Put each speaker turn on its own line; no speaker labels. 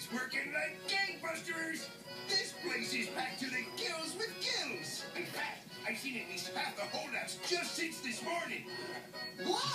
working like gangbusters. This place is packed to the gills with gills. In fact, I've seen at least half the holdouts just since this morning.
What?